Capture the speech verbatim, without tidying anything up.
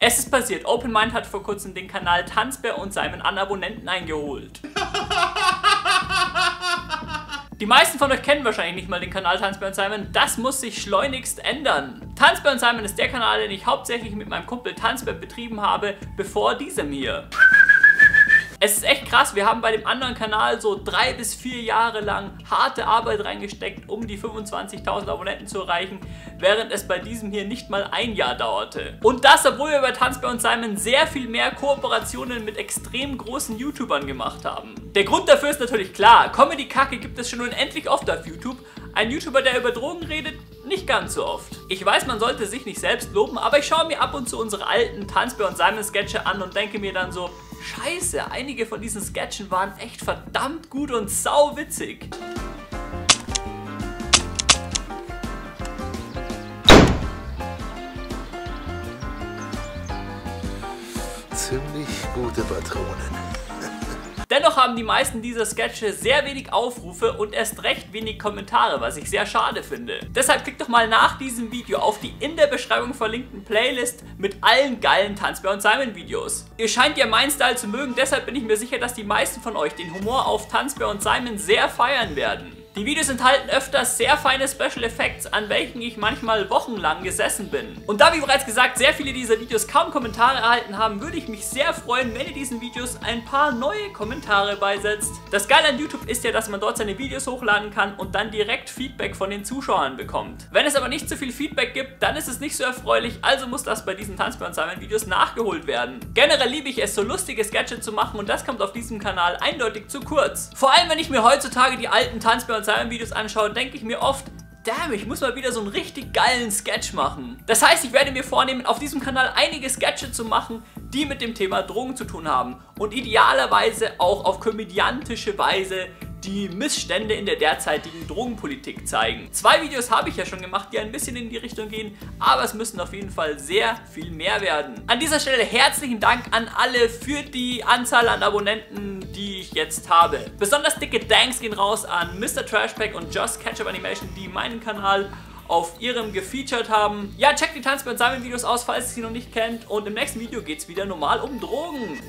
Es ist passiert, OpenMind hat vor kurzem den Kanal Tanzbär und Simon an Abonnenten eingeholt. Die meisten von euch kennen wahrscheinlich nicht mal den Kanal Tanzbär und Simon. Das muss sich schleunigst ändern. Tanzbär und Simon ist der Kanal, den ich hauptsächlich mit meinem Kumpel Tanzbär betrieben habe, bevor diesem hier. Es ist echt krass, wir haben bei dem anderen Kanal so drei bis vier Jahre lang harte Arbeit reingesteckt, um die fünfundzwanzigtausend Abonnenten zu erreichen, während es bei diesem hier nicht mal ein Jahr dauerte. Und das, obwohl wir bei Tanzbär und Simon sehr viel mehr Kooperationen mit extrem großen YouTubern gemacht haben. Der Grund dafür ist natürlich klar, Comedy-Kacke gibt es schon unendlich oft auf YouTube. Ein YouTuber, der über Drogen redet, nicht ganz so oft. Ich weiß, man sollte sich nicht selbst loben, aber ich schaue mir ab und zu unsere alten Tanzbär und Simon Sketche an und denke mir dann so, Scheiße, einige von diesen Sketchen waren echt verdammt gut und sau witzig. Ziemlich gute Patronen. Dennoch haben die meisten dieser Sketche sehr wenig Aufrufe und erst recht wenig Kommentare, was ich sehr schade finde. Deshalb klickt doch mal nach diesem Video auf die in der Beschreibung verlinkten Playlist mit allen geilen Tanzbär und Simon Videos. Ihr scheint ja meinen Style zu mögen, deshalb bin ich mir sicher, dass die meisten von euch den Humor auf Tanzbär und Simon sehr feiern werden. Die Videos enthalten öfters sehr feine Special Effects, an welchen ich manchmal wochenlang gesessen bin. Und da, wie bereits gesagt, sehr viele dieser Videos kaum Kommentare erhalten haben, würde ich mich sehr freuen, wenn ihr diesen Videos ein paar neue Kommentare beisetzt. Das Geile an YouTube ist ja, dass man dort seine Videos hochladen kann und dann direkt Feedback von den Zuschauern bekommt. Wenn es aber nicht so viel Feedback gibt, dann ist es nicht so erfreulich, also muss das bei diesen Tanzbär und Simon Videos nachgeholt werden. Generell liebe ich es, so lustige Sketche zu machen und das kommt auf diesem Kanal eindeutig zu kurz. Vor allem, wenn ich mir heutzutage die alten Tanzbär und Simon Videos anschaue, denke ich mir oft, damn, ich muss mal wieder so einen richtig geilen Sketch machen. Das heißt, ich werde mir vornehmen, auf diesem Kanal einige Sketche zu machen, die mit dem Thema Drogen zu tun haben und idealerweise auch auf komödiantische Weise die Missstände in der derzeitigen Drogenpolitik zeigen. Zwei Videos habe ich ja schon gemacht, die ein bisschen in die Richtung gehen, aber es müssen auf jeden Fall sehr viel mehr werden. An dieser Stelle herzlichen Dank an alle für die Anzahl an Abonnenten, die ich jetzt habe. Besonders dicke Thanks gehen raus an Mister Trashpack und Just Ketchup Animation, die meinen Kanal auf ihrem gefeatured haben. Ja, checkt die Tanzbär und Simon Videos aus, falls ihr sie noch nicht kennt, und im nächsten Video geht es wieder normal um Drogen.